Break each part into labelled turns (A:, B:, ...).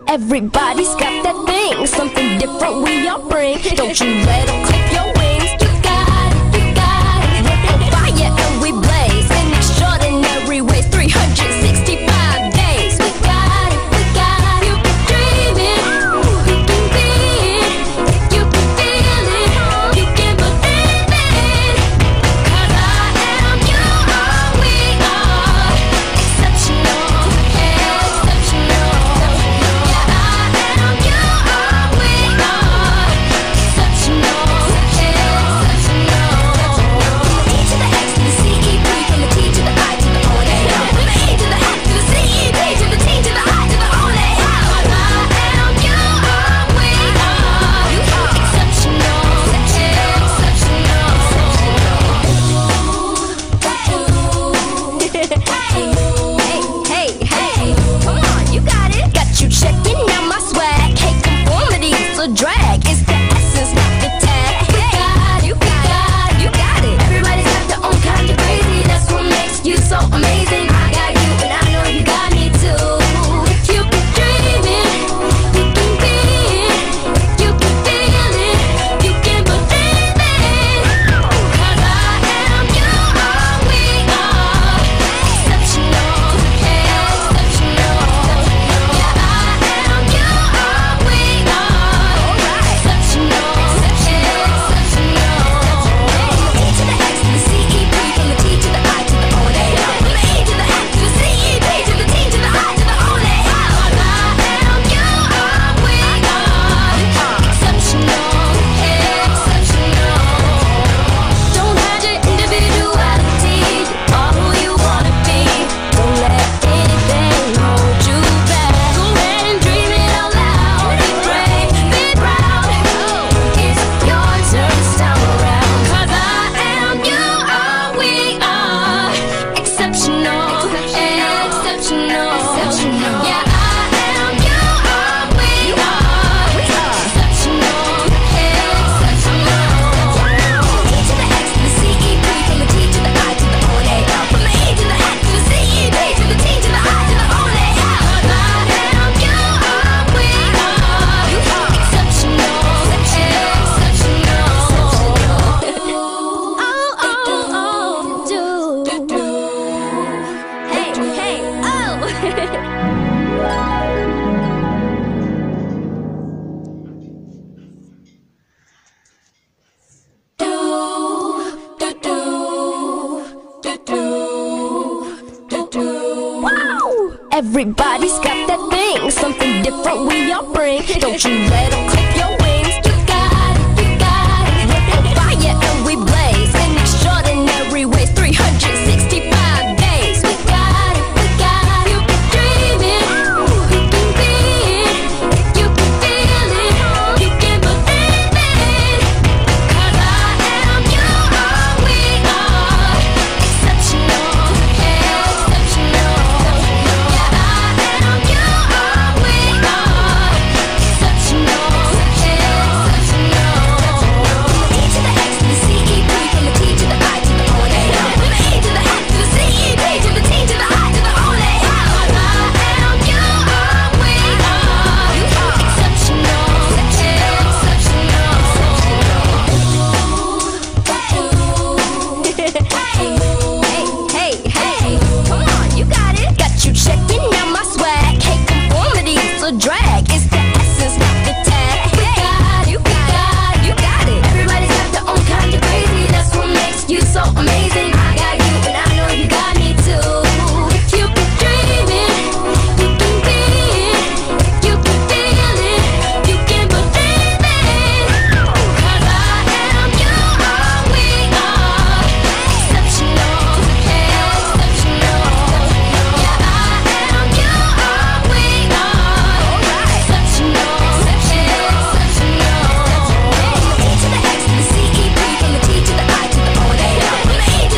A: Everybody's got that thing, something different we all bring. Don't you let them clip your wings. You got it, you got it. We're on fire and we blaze in extraordinary ways. 365 days. We got it, we got it. You can dream it, you can be it, you can feel it, you can believe it. 'Cause I am, you are, we are exceptional, exceptional. Yeah, I am, you are, we are exceptional, exceptional. E to the X to the C E P, from the T to the I to the O and A. From the E to the F to the C E P to the T to the I to the O and A. 'Cause I am, you are, we are exceptional, exceptional. Hey, hey, come on, you got it. Got you checking out my swag. Hey, conformity, it's a drag. It's the essence, not the tag. You got it. Everybody's got their own kind of crazy. That's what makes you so amazing. I got you, and I know you got me too. You can dream it, you can be it, you can feel it, you can believe it. 'Cause I am, you are, we are exceptional, exceptional. Yeah, I am, you are, we are exceptional, exceptional. E to the X to the C E P, from the T to the I to the O and A. From the E to the F to the C E P to the T to the I to the O and A. 'Cause I am, you are, we are exceptional, exceptional. Don't hide your individuality, all who you wanna be. Don't let anything hold you back. Go ahead and dream it out loud. Be brave, be proud. It's your turn this time around. 'Cause I am, you are, we are exceptional, exceptional. Yeah, I am, you are, we are exceptional, exceptional. E to the X to the C E P, from the T to the I to the O and A. From the E to the F to the C E P to the T to the I to the O and A. 'Cause I am, you are, we are exceptional, exceptional. Hey, wow! Everybody's got that thing, something different we all bring. Don't you let them clip your wings. You got it, you got it. We're on fire and we blaze in extraordinary ways. 365 days. We got it, we got it. You can dream it, you can be it, you can feel it, you can believe it. 'Cause I am, you are, we are exceptional, exceptional. Yeah, I am, you are, we are exceptional, exceptional. E to the X to the C E P, from the T to the I to the O and A. From the E to the F to the C E P to the T to the I to the O and A. 'Cause I am, you are, we are exceptional, exceptional. Hey, come on, you got it. Got you checking out my swag. Hey, conformity, it's a drag. It's the essence, not the tag. You got it. Everybody's got their own kind of crazy. That's what makes you so amazing. I got you, and I know you got me too. You can dream it, you can be it, you can feel it, you can believe it. 'Cause I am, you are, we are exceptional, exceptional. Yeah, I am, you are, we are exceptional, exceptional. E to the X to the C E P, from the T to the I to the O and A. From the E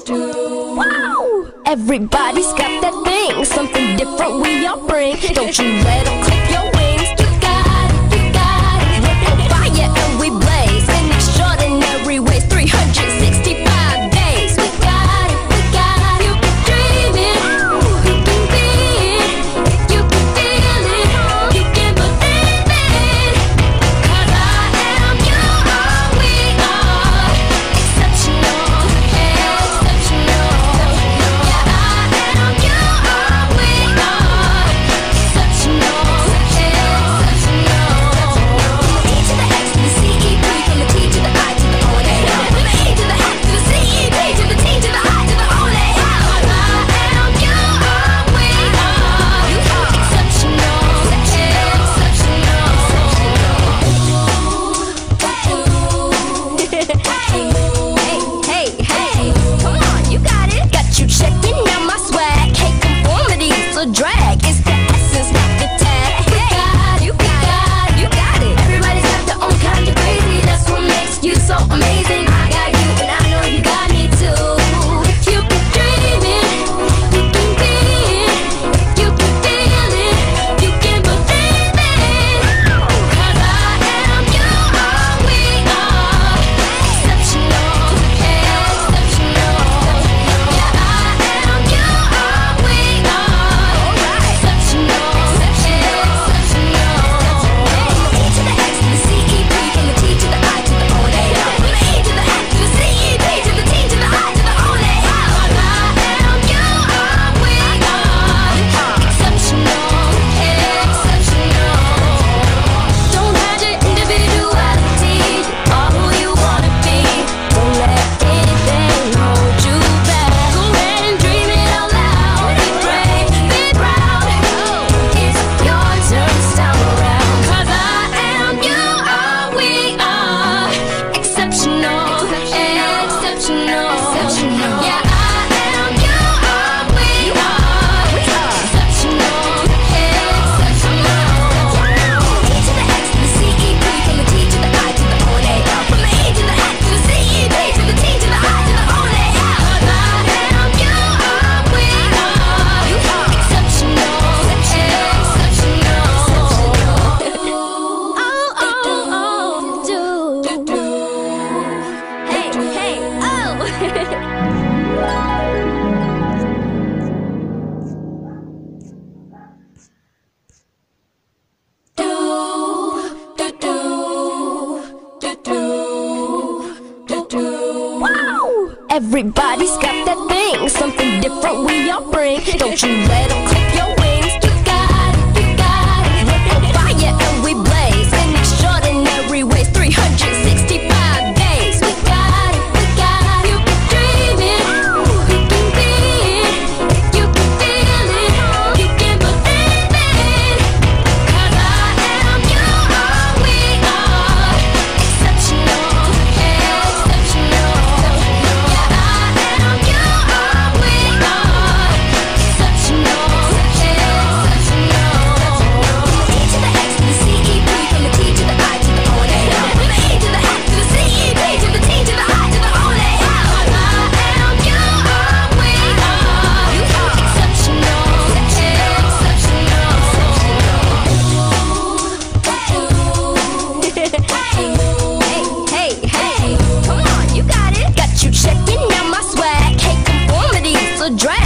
A: Wow! Everybody's got that thing, something different we all bring. Don't you let them clip your wings. You got it, you got it. We're fire and we blaze in extraordinary ways. 365 days. We got it, we got it. You can dream it, you can be it, you can feel it, you can believe it. 'Cause I am, you are, we are exceptional, exceptional. Yeah, I am, you are, we are exceptional, exceptional. From the E to the X to the CEP, from the T to the I to the O and A. From the E to the F to the CEP, to the T to the I to the O and A. 'Cause I am, you are, we are exceptional, exceptional. Hey, hey, come on, you got it. Got you checking out my swag. Hey, conformity, it's a drag. It's the essence, not the tag. You got it. Everybody's got their own kind of crazy. That's what makes you so amazing. I got you, and I know you got me too. You can dream it, you can be it, you can feel it, you can believe it. 'Cause I am, you are, we are exceptional, exceptional. Yeah, I am, you are, we are exceptional, exceptional. From the E to the X to the CEP, from the T to the I to the O and A. From the E to the F to the CEP, to the T to the I to the O and A. 'Cause I am, you are, we are exceptional, exceptional. Don't hide your individuality, all who you wanna be. Don't let anything hold you back. Go ahead and dream it out loud. Be brave, be proud. It's your turn this time around. 'Cause I am, you are, we are exceptional, exceptional. Yeah, I am, you are, we are exceptional, exceptional. From the E to the X to the CEP, from the T to the I to the O and A. From the E to the F to the CEP, to the T to the I to the O and A. 'Cause I am, you are, we are exceptional, exceptional. Hey, wow! Everybody's got that thing, something different we all bring. Don't you let them clip your wings. You got it, you got it. We're fire and we blaze in extraordinary ways. 365 days. We got it, we got it. You can dream it, you can be it, you can feel it, you can believe it. 'Cause I am, you are, we are exceptional, exceptional. Yeah, I am, you are, we are exceptional, exceptional. From the E to the X to the CEP, from the T to the I to the O and A. From the E to the F to the CEP, to the T to the I to the O and A. 'Cause I am, you are, we are exceptional, exceptional. Hey, come on, you got it. Got you checking out my swag. Hey, conformity, it's a drag.